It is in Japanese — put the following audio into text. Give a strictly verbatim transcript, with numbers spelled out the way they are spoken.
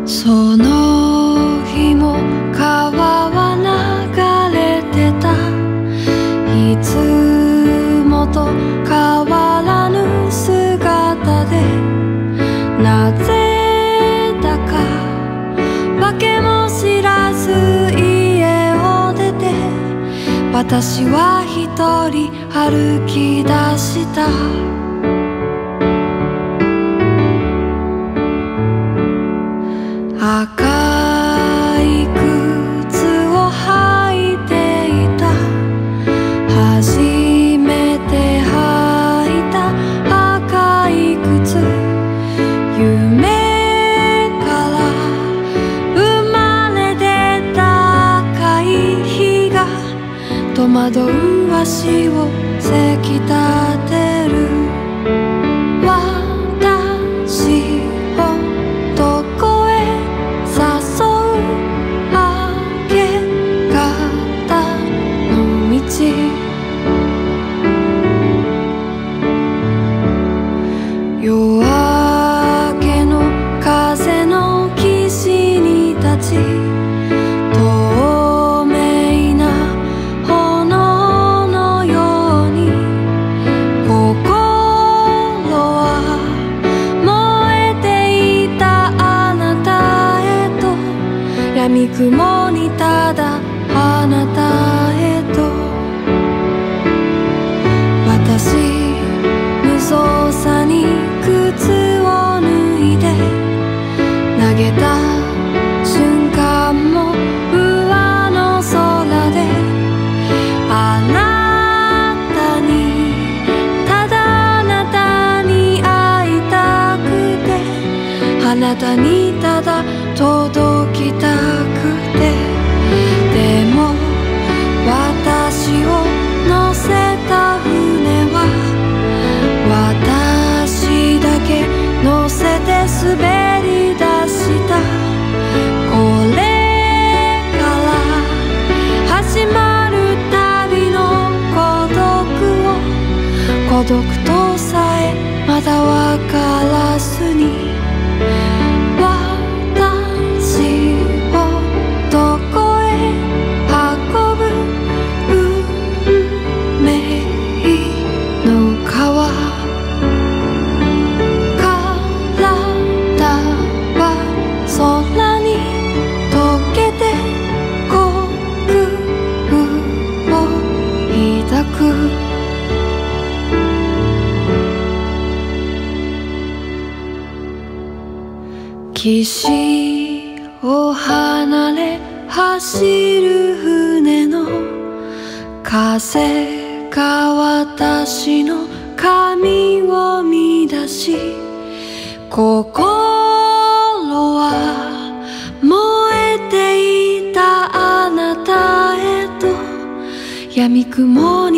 その日も川は流れてた。いつもと変わらぬ姿で、なぜだか訳も知らず家を出て、私は一人歩き出した。赤い靴を履いていた。初めて履いた赤い靴。夢から生まれ出た赤い日が戸惑う足をせき立てる。私をどこへ誘う明け方の道。夜明けの風の岸に立ち、透明な炎のように心は燃えていた。あなたへと闇雲にただあなたへと。私無造作に靴を脱いで投げた瞬間も上の空で、あなたにただあなたに会いたくて、あなたにただ届きたくて。でも私を乗せた船は私だけ乗せて滑り出した。これから始まる旅の孤独を、孤独とさえまだわからずに、私をどこへ運ぶ運命の川。空に溶けて幸福を抱く。岸を離れ走る船の風が私の髪を乱し、心は燃えていた。あなたへと闇雲